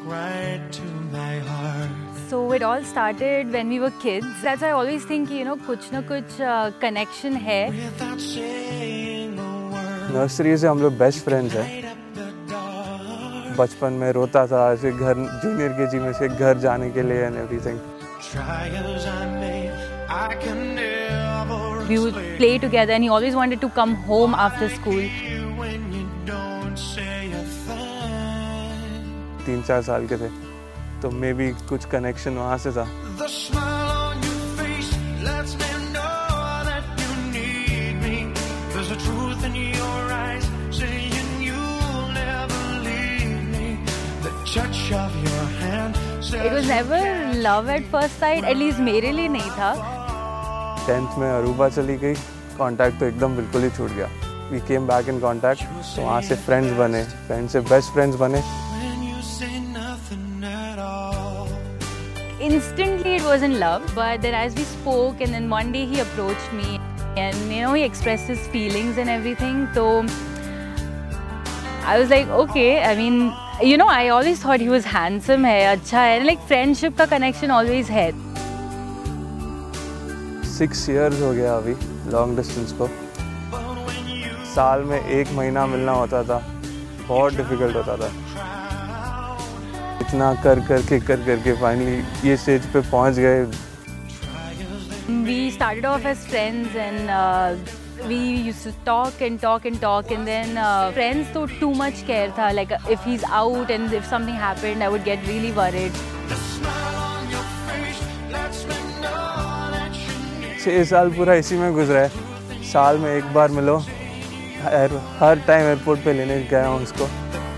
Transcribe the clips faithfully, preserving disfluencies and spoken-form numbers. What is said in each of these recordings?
right to my heart. So it all started when we were kids. That's why I always think, you know, कुछ ना कुछ uh, connection है. Without saying a word. Nursery से हम लोग best friends हैं. बचपन में रोता था ऐसे घर जूनियर केजी में से घर जाने के लिए and everything. We would play together and he always wanted to come home after school. तीन चार साल के थे तो मे बी कुछ कनेक्शन वहाँ से था. It was never love at first sight, at least मेरे लिए नहीं था. टेंथ में अरूबा चली गई, कांटेक्ट तो एकदम बिल्कुल ही छूट गया. We came back in contact, तो वहाँ से फ्रेंड्स बने, फ्रेंड्स से बेस्ट फ्रेंड्स बने. Instantly it wasn't love, but then as we spoke and then one day he approached me and you know he expressed his feelings and everything. So I was like, okay, I mean, you know, I always thought he was handsome hai, अच्छा है, like friendship का connection always है. Six years हो गया अभी long distance को. साल में एक महीना मिलना होता था, बहुत difficult होता था. इतना कर करके कर करके फाइनली ये स्टेज पे पहुंच गए. We started off as friends and uh, we used to talk and talk and talk and then uh, friends तो too much care था. Like if he's out and if something happened, I would get really worried. छः साल पूरा इसी में गुजरा है. साल में एक बार मिलो, हर हर टाइम एयरपोर्ट पे लेने गया हूँ उसको.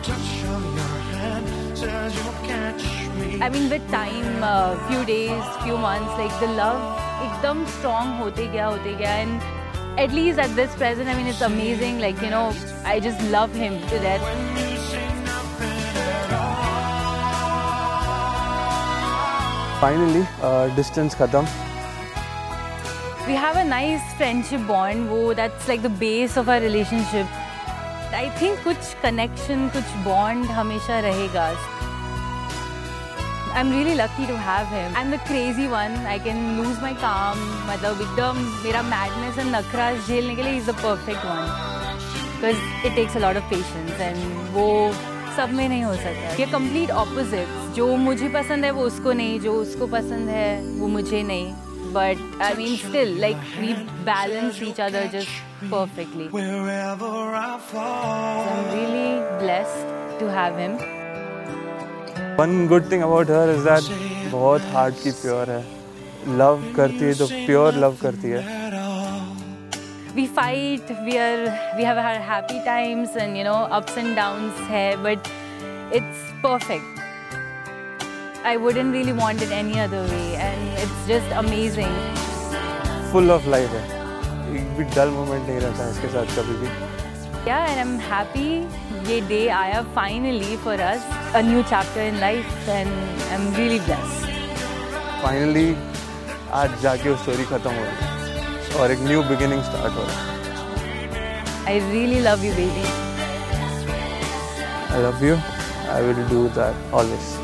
I mean, with time, uh, few days, few months, like the love एकदम strong होते गया होते गया and at least at this present, I mean, it's amazing. Like you know, I just love him to death. Finally, uh, distance खत्म. We have a nice friendship bond. वो that's like the base of our relationship. I think कुछ connection, कुछ bond हमेशा रहेगा. I'm really lucky to have him. I'm the crazy one. I can lose my calm. मतलब एकदम मेरा madness and नखरा झेलने के लिए he's the perfect one. Because it takes a lot of patience and वो सब में नहीं हो सकता. ये complete opposites. जो मुझे पसंद है वो उसको नहीं, जो उसको पसंद है वो मुझे नहीं. But I mean still like we balance each other just perfectly. So I'm really blessed to have him. One good thing about her is that बहुत heart की pure है. Love करती है तो pure love करती है. We fight, we are, we have our happy times and you know ups and downs है, but it's perfect. I wouldn't really want it any other way and it's just amazing. Full of life है. एक भी dull moment नहीं रहता है इसके साथ कभी भी. Yeah, and I'm happy ये day आया finally for us, a new chapter in life and I'm really blessed. Finally आज जाके वो story खत्म हो रही है और एक new beginning start हो रहा है. I really love you, baby. I love you. I will do that always.